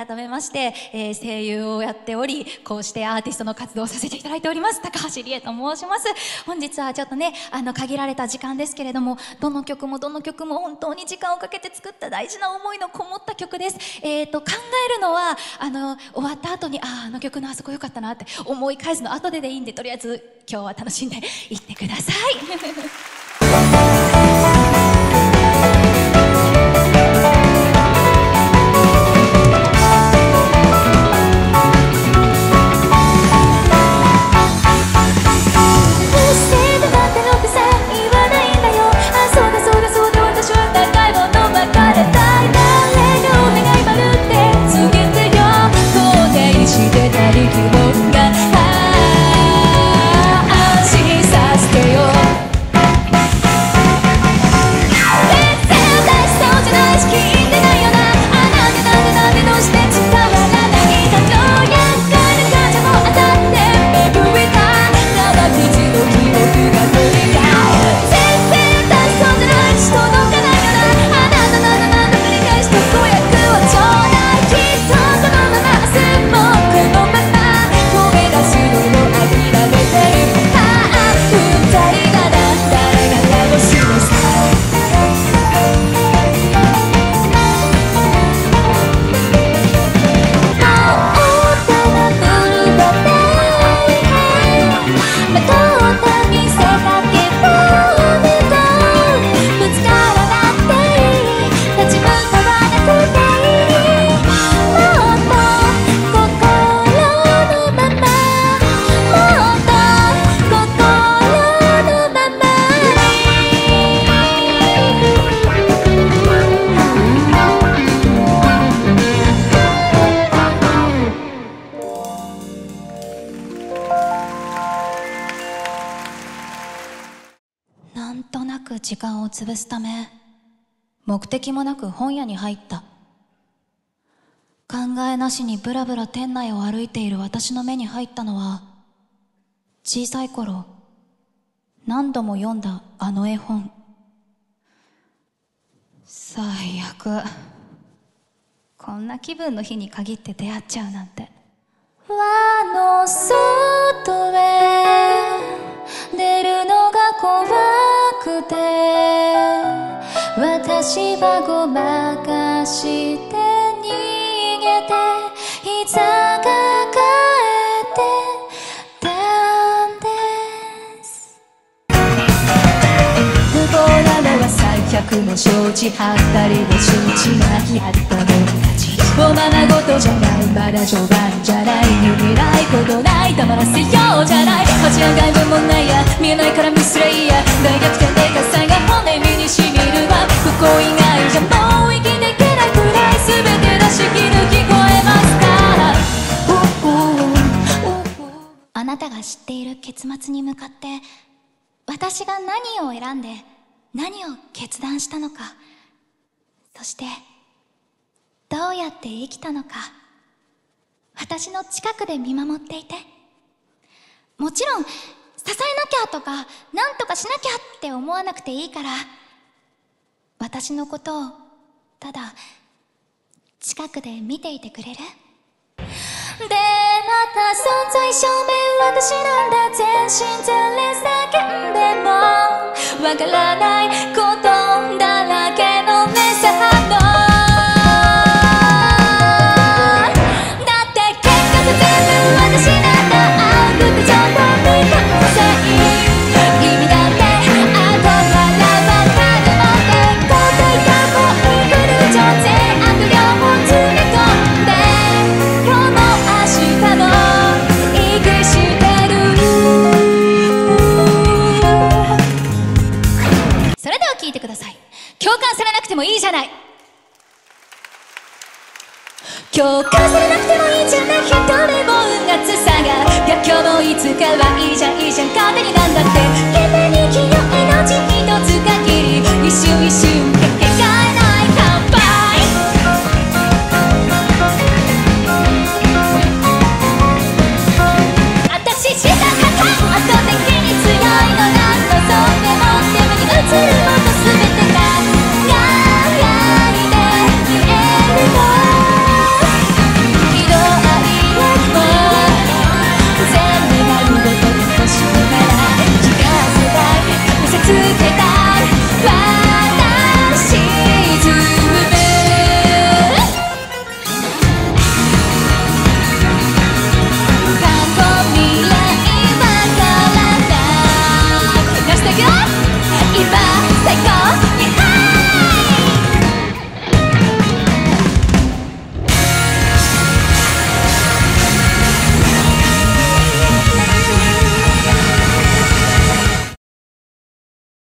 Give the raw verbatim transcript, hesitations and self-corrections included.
改めまして、えー、声優をやっており、こうしてアーティストの活動をさせていただいております高橋理恵と申します。本日はちょっとね、あの限られた時間ですけれども、どの曲もどの曲も本当に時間をかけて作った大事な思いのこもった曲です。えーと考えるのはあの終わった後に、あああの曲のあそこ良かったなって思い返すの後ででいいんで、とりあえず今日は楽しんでいってください。なんとなく時間を潰すため、目的もなく本屋に入った。考えなしにブラブラ店内を歩いている私の目に入ったのは、小さい頃何度も読んだあの絵本。最悪、こんな気分の日に限って出会っちゃうなんて。輪の外へ出るのが怖くて、私はごまかして逃げて膝が抱えてたんです。不幸なのは最悪の承知、はったりで周知なきあったもんたち。おままごとじゃない、まだ序盤じゃない、逃げないことない、黙らせようじゃない。恥や外分もないや、見えないからミスレイヤー、大逆転で火災が骨身にしみるわ。不幸以外じゃもう生きていけないくらい、全て出し切る聞こえますから。あなたが知っている結末に向かって、私が何を選んで何を決断したのか、そしてどうやって生きたのか、私の近くで見守っていて。もちろん支えなきゃとかなんとかしなきゃって思わなくていいから、私のことをただ近くで見ていてくれる？で、また存在証明私なんだ、全身全霊叫んでもわからないことだらけの目さの。共感されなくてもいいじゃない。共感されなくてもいいじゃない。一人も運がつさが、いや今日もいつかはいいじゃんいいじゃん勝手になんだって。夢に生きよう、命一つ限り、一瞬一瞬かけがえない乾杯。私したかった圧倒的に強いのなん望んでもでもに映るも